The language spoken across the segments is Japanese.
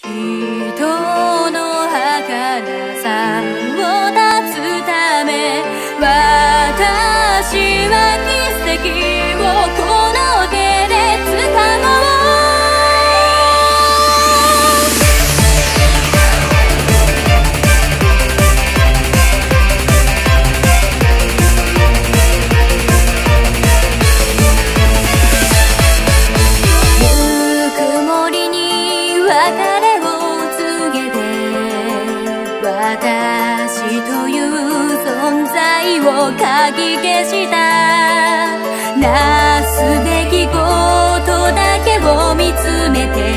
人の儚さを断つため、私は奇跡をこの手で掴もう。ぬくもりに別れを告げて、私という存在をかき消した。なすべきことだけを見つめて、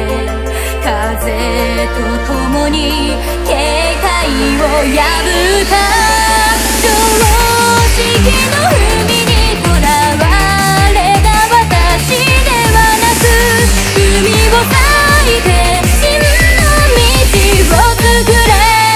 風と共に警戒を破った。常識の海にとらわれた私ではなく、海を裂いて真の道を作れ。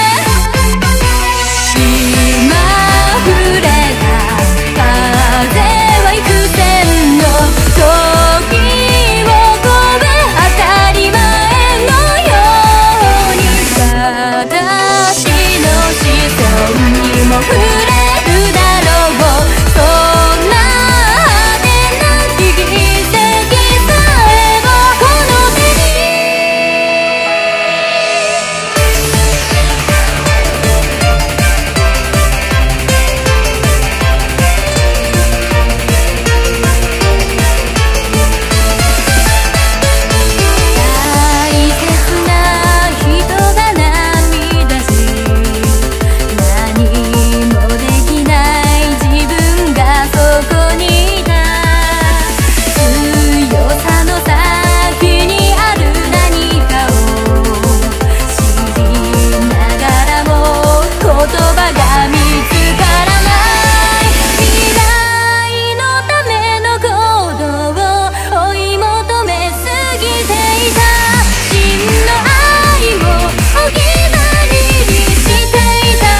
今触れた風は幾千の時を超え、当たり前のように私の子孫にも触れるだろう。そんな果てなき奇跡さえもこの手に。大切な人が涙し、何もできない自分がそこにいた。強さの先にある何かを知りながらも言葉が見つからない。未来のための行動を追い求めすぎていた。真の愛を置き去りにしていた。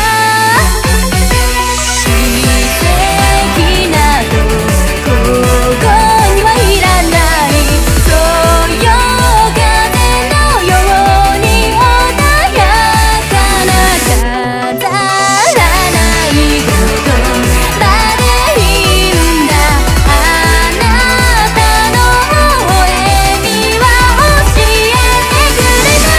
奇跡などここにはいらない。そよ風のように穏やかな、飾らないことまでいいんだ。あなたの微笑みは教えてくれた。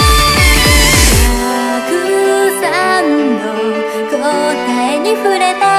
たくさんの答えに触れた。